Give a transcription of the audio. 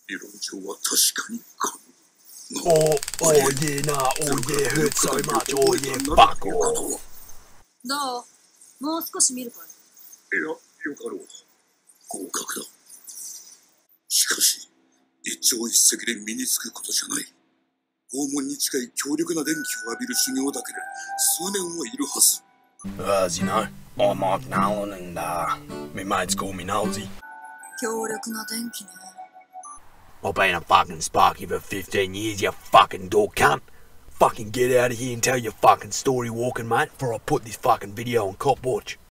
Oh yeah, nah, oh yeah, hurt so much, oh yeah, fuck off. どう？もう少し見るかい？ いや、よかろう。合格だ。しかし、一朝一夕で身につくことじゃない。拷問に近い強力な電気を浴びる修行だけで数年はいるはず。 As you know, I'm Mike Nolan and my mates call me Nolsey. 強力な電気ね。 I've been a fucking Sparky for 15 years, you fucking door cunt. Fucking get out of here and tell your fucking story walking, mate, before I put this fucking video on cop watch.